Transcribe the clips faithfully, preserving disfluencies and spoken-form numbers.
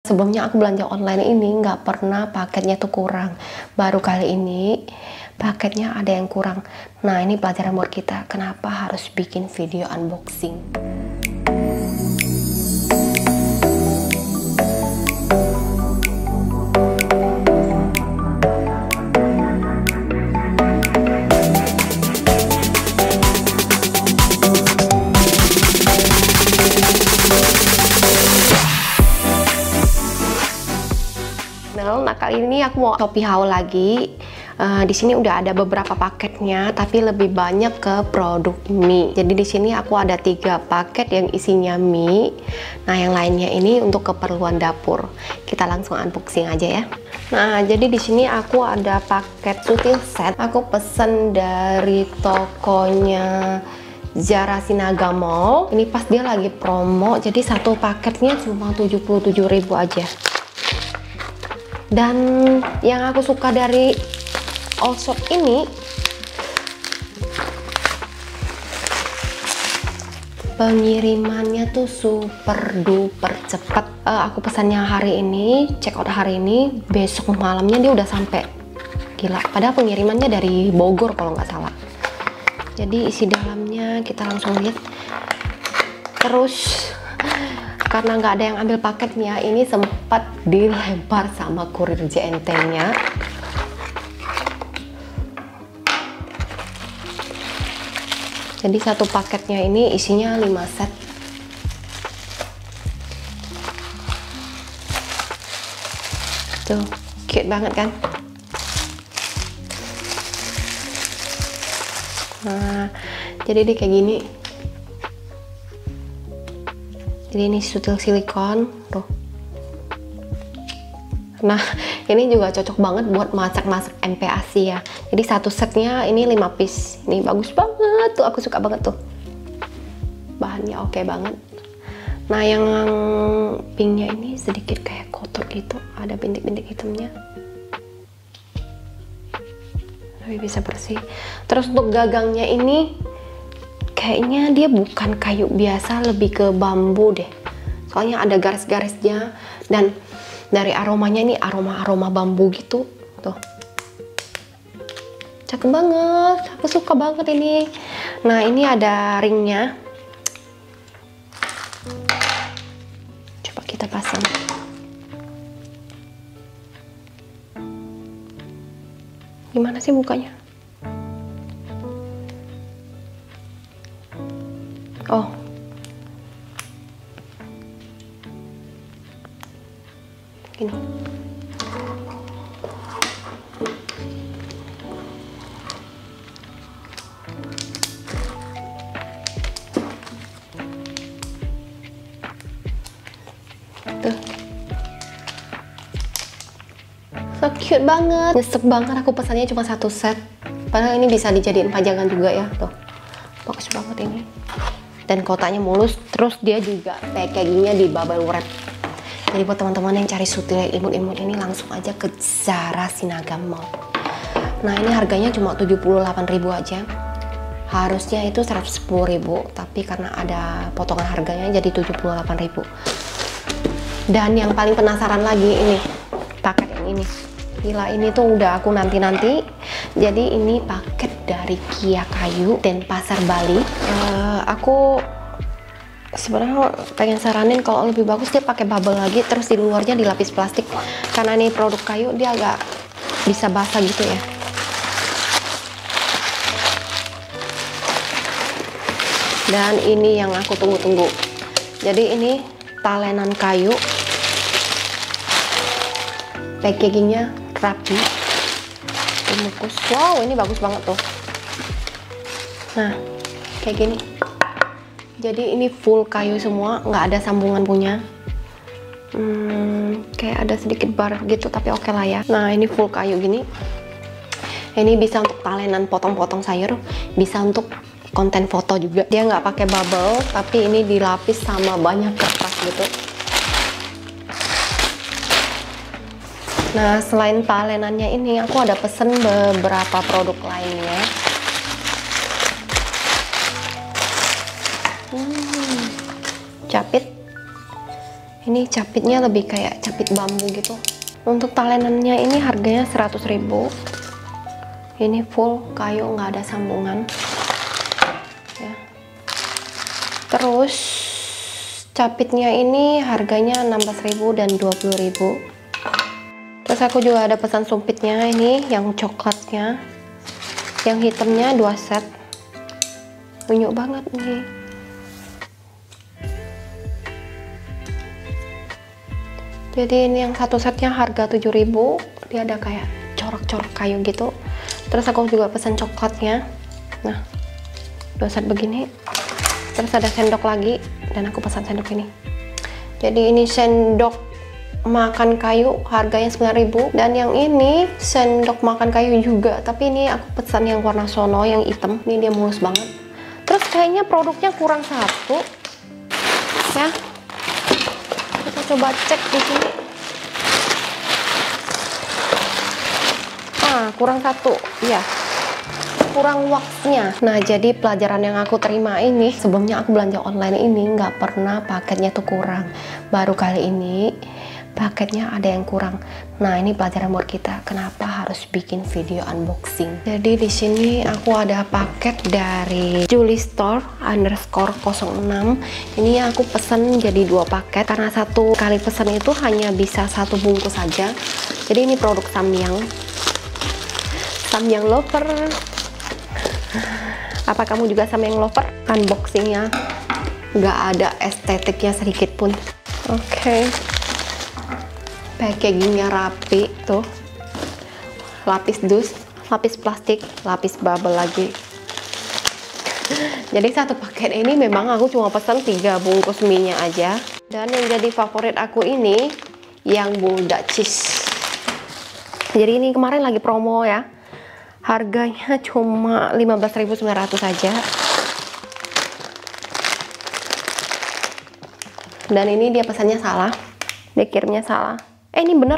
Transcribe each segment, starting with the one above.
Sebelumnya aku belanja online ini nggak pernah paketnya tuh kurang. Baru kali ini paketnya ada yang kurang. Nah, ini pelajaran buat kita. Kenapa harus bikin video unboxing? Nah, kali ini aku mau Shopee haul lagi. Uh, di sini udah ada beberapa paketnya, tapi lebih banyak ke produk mie. Jadi di sini aku ada tiga paket yang isinya mie. Nah, yang lainnya ini untuk keperluan dapur. Kita langsung unboxing aja ya. Nah, jadi di sini aku ada paket sutil set. Aku pesen dari tokonya Zara Sinaga Mall. Ini pas dia lagi promo, jadi satu paketnya cuma tujuh puluh tujuh ribu aja. Dan yang aku suka dari Allshop ini, pengirimannya tuh super duper cepat. Uh, aku pesannya hari ini, check out hari ini, besok malamnya dia udah sampai. Gila, padahal pengirimannya dari Bogor kalau nggak salah. Jadi isi dalamnya kita langsung lihat. Terus karena nggak ada yang ambil paketnya, ini sempat dilempar sama kurir J N T-nya. Jadi satu paketnya ini isinya lima set. Tuh, cute banget kan? Nah, jadi dia kayak gini. Jadi ini sutil silikon tuh. Nah, ini juga cocok banget buat masak-masak M P A S I ya. Jadi satu setnya ini lima piece. Ini bagus banget tuh, aku suka banget tuh. Bahannya oke banget. Nah, yang pinknya ini sedikit kayak kotor gitu, ada bintik-bintik hitamnya. Tapi bisa bersih. Terus untuk gagangnya ini kayaknya dia bukan kayu biasa, lebih ke bambu deh. Soalnya ada garis-garisnya, dan dari aromanya ini aroma-aroma bambu gitu. Tuh. Cakep banget, aku suka banget ini. Nah, ini ada ringnya. Coba kita pasang. Gimana sih bukanya? Oh, gini. Tuh, so cute banget, nyesek banget aku pesannya cuma satu set. Padahal ini bisa dijadiin pajangan juga ya, tuh, bagus banget ini. Dan kotaknya mulus, terus dia juga packagingnya di bubble wrap. Jadi buat teman-teman yang cari sutil imut-imut ini, langsung aja ke Zara Sinaga Mall. Nah, ini harganya cuma tujuh puluh delapan ribu aja. Harusnya itu seratus sepuluh ribu, tapi karena ada potongan harganya jadi tujuh puluh delapan ribu. Dan yang paling penasaran lagi ini, paket yang ini. Gila, ini tuh udah aku nanti-nanti. Jadi ini paket dari Kia Kayu dan Pasar Bali. Uh, aku sebenarnya pengen saranin kalau lebih bagus dia pakai bubble lagi, terus di luarnya dilapis plastik. Karena ini produk kayu, dia agak bisa basah gitu ya. Dan ini yang aku tunggu-tunggu. Jadi ini talenan kayu. Packagingnya rapi. Bungkus. Wow, ini bagus banget tuh. Nah, kayak gini. Jadi ini full kayu semua, nggak ada sambungan punya. Hmm, kayak ada sedikit bar gitu, tapi oke lah ya. Nah, ini full kayu gini. Ini bisa untuk talenan potong-potong sayur, bisa untuk konten foto juga. Dia nggak pakai bubble, tapi ini dilapis sama banyak kertas gitu. Nah, selain talenannya ini, aku ada pesen beberapa produk lainnya. Hmm, capit. Ini capitnya lebih kayak capit bambu gitu. Untuk talenannya ini harganya seratus ribu. Ini full kayu, nggak ada sambungan ya. Terus capitnya ini harganya enam belas ribu dan dua puluh ribu. Terus aku juga ada pesan sumpitnya, ini yang coklatnya, yang hitamnya dua set. Unyu banget nih. Jadi ini yang satu setnya harga tujuh ribu. Dia ada kayak corak-corak kayu gitu. Terus aku juga pesan coklatnya. Nah, dua set begini. Terus ada sendok lagi, dan aku pesan sendok ini. Jadi ini sendok makan kayu, harganya sembilan ribu. Dan yang ini sendok makan kayu juga, tapi ini aku pesan yang warna sono, yang hitam. Ini dia mulus banget. Terus kayaknya produknya kurang satu ya. Kita coba cek di sini. Ah, kurang satu ya, kurang waxnya. Nah, jadi pelajaran yang aku terima ini, sebelumnya aku belanja online ini nggak pernah paketnya tuh kurang. Baru kali ini paketnya ada yang kurang. Nah, ini pelajaran buat kita kenapa harus bikin video unboxing. Jadi di sini aku ada paket dari Julie Store underscore nol enam. Ini aku pesan jadi dua paket karena satu kali pesan itu hanya bisa satu bungkus saja. Jadi ini produk Samyang. Samyang lover. Apa kamu juga Samyang lover? Unboxingnya nggak ada estetiknya sedikit pun. Oke. Okay. Packagingnya rapi tuh, lapis dus, lapis plastik, lapis bubble lagi. Jadi satu paket ini memang aku cuma pesan tiga bungkus mie nya aja. Dan yang jadi favorit aku ini yang buldak cheese. Jadi ini kemarin lagi promo ya, harganya cuma lima belas ribu sembilan ratus saja. Dan ini dia pesannya salah, dia kirimnya salah. Eh, ini bener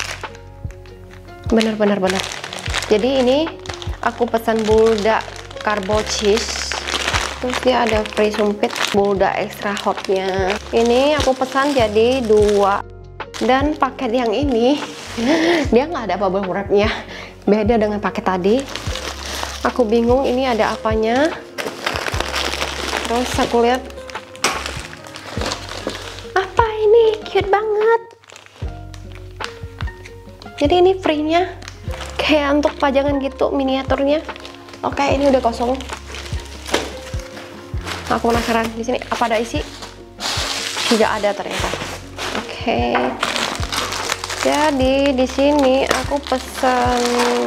bener bener bener. Jadi ini aku pesan buldak carbo cheese, terus dia ada free sumpit buldak extra hotnya. Ini aku pesan jadi dua. Dan paket yang ini dia nggak ada bubble wrapnya, beda dengan paket tadi. Aku bingung ini ada apanya. Terus aku lihat, apa ini, cute banget. Jadi ini free-nya kayak untuk pajangan gitu, miniaturnya. Oke, ini udah kosong. Aku penasaran di sini apa ada isi? Tidak ada ternyata. Oke. Jadi di sini aku pesan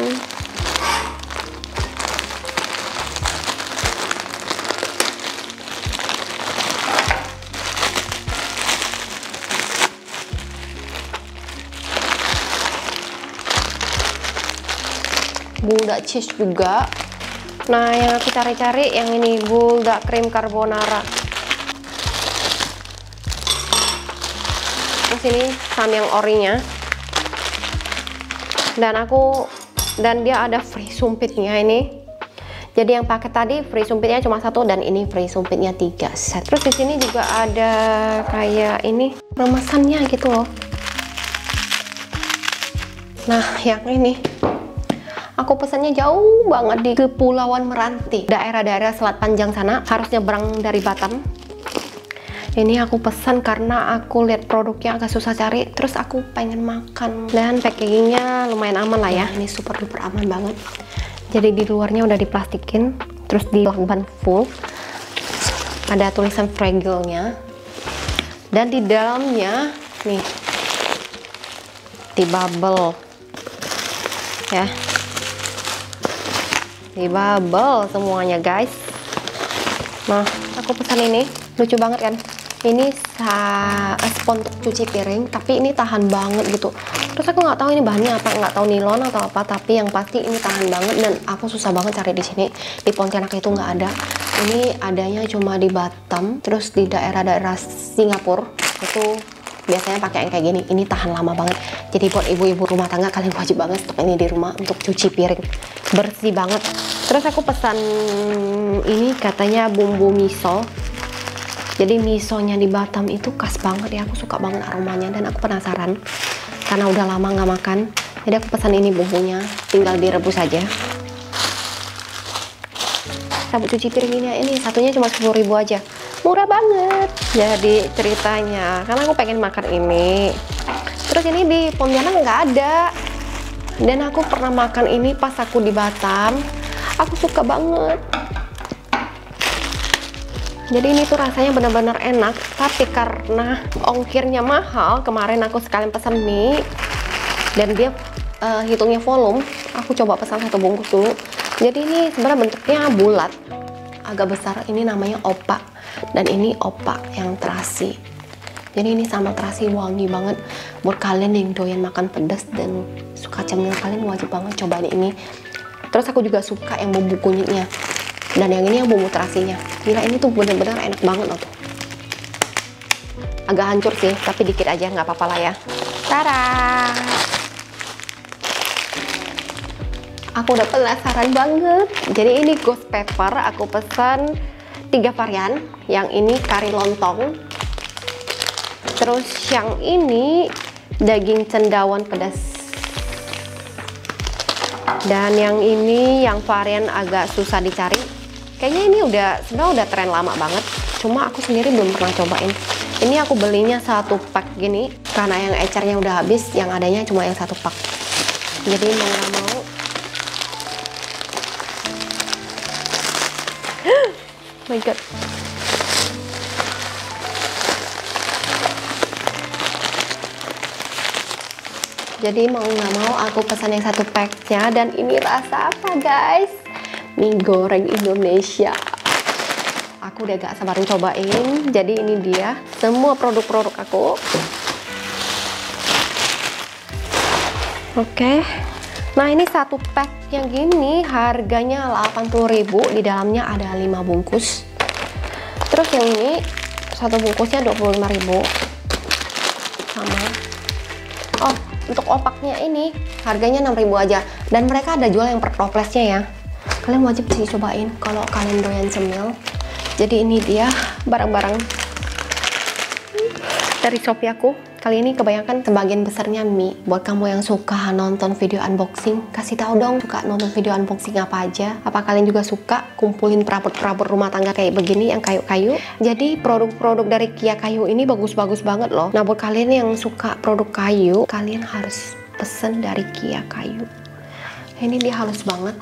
buldak cheese juga. Nah, yang aku cari-cari yang ini buldak krim carbonara. Terus ini Samyang orinya. Dan aku dan dia ada free sumpitnya ini. Jadi yang paket tadi free sumpitnya cuma satu dan ini free sumpitnya tiga set. Terus di sini juga ada kayak ini remesannya gitu loh. Nah, yang ini aku pesannya jauh banget di Kepulauan Meranti, daerah-daerah Selat Panjang sana, harus nyebrang dari Batam. Ini aku pesan karena aku lihat produknya agak susah cari, terus aku pengen makan. Dan packagingnya lumayan aman lah ya, ini super duper aman banget. Jadi di luarnya udah diplastikin, terus di lakban full, ada tulisan fragile-nya. Dan di dalamnya nih, di bubble ya, di bubble semuanya guys. Nah, aku pesan ini, lucu banget kan. Ini spons untuk cuci piring, tapi ini tahan banget gitu. Terus aku nggak tahu ini bahannya apa, nggak tahu nilon atau apa, tapi yang pasti ini tahan banget. Dan aku susah banget cari di sini, di Pontianak itu nggak ada. Ini adanya cuma di Batam, terus di daerah-daerah Singapura itu biasanya pakai yang kayak gini. Ini tahan lama banget. Jadi buat ibu-ibu rumah tangga, kalian wajib banget stok ini di rumah untuk cuci piring, bersih banget. Terus aku pesan ini, katanya bumbu miso Jadi misonya di Batam itu khas banget ya, aku suka banget aromanya dan aku penasaran karena udah lama nggak makan. Jadi aku pesan ini bumbunya, tinggal direbus saja. Sabun cuci piringnya ini satunya cuma sepuluh ribu aja, murah banget. Jadi ceritanya karena aku pengen makan ini, terus ini di Pontianak nggak ada, dan aku pernah makan ini pas aku di Batam, aku suka banget. Jadi ini tuh rasanya benar-benar enak, tapi karena ongkirnya mahal, kemarin aku sekalian pesan mie dan dia uh, hitungnya volume, aku coba pesan satu bungkus dulu. Jadi ini sebenarnya bentuknya bulat, agak besar. Ini namanya opak, dan ini opak yang terasi. Jadi ini sama terasi wangi banget. Buat kalian yang doyan makan pedas dan suka cemil, kalian wajib banget cobain ini. Terus aku juga suka yang bumbu kunyitnya, dan yang ini yang bumbu terasinya. Gila, ini tuh bener-bener enak banget loh tuh. Agak hancur sih, tapi dikit aja, nggak apa-apa lah ya. Tada! Aku udah penasaran banget. Jadi ini ghost pepper, aku pesan tiga varian. Yang ini kari lontong. Terus yang ini daging cendawan pedas. Dan yang ini yang varian agak susah dicari. Kayaknya ini udah sebenarnya udah tren lama banget. Cuma aku sendiri belum pernah cobain. Ini aku belinya satu pack gini karena yang ecernya udah habis, yang adanya cuma yang satu pack. Jadi mau nggak mau. Oh my god. Jadi mau nggak mau aku pesan yang satu packnya, dan ini rasa apa guys? Mie goreng Indonesia. Aku udah gak sabarin cobain. Jadi ini dia semua produk-produk aku. Oke. Nah ini satu pack yang gini harganya delapan puluh ribu. Di dalamnya ada lima bungkus. Terus yang ini satu bungkusnya dua puluh lima ribu. Sama. Oh, untuk opaknya ini harganya enam ribu aja, dan mereka ada jual yang per toplesnya ya. Kalian wajib sih cobain kalau kalian doyan cemil. Jadi ini dia barang-barang dari Shopee aku. Kali ini kebanyakan sebagian besarnya mie. Buat kamu yang suka nonton video unboxing, kasih tahu dong suka nonton video unboxing apa aja. Apa kalian juga suka kumpulin perabot-perabot rumah tangga kayak begini yang kayu-kayu? Jadi produk-produk dari Kia Kayu ini bagus-bagus banget loh. Nah buat kalian yang suka produk kayu, kalian harus pesen dari Kia Kayu. Ini dia halus banget.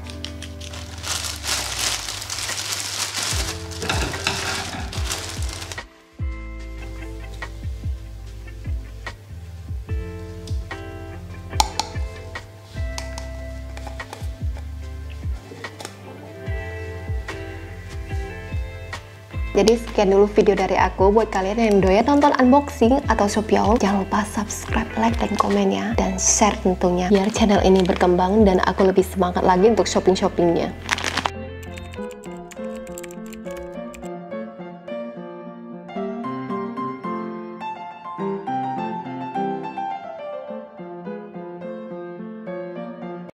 Jadi sekian dulu video dari aku. Buat kalian yang doyan nonton unboxing atau Shopee haul, jangan lupa subscribe, like, dan komen ya. Dan share tentunya, biar channel ini berkembang dan aku lebih semangat lagi untuk shopping-shoppingnya.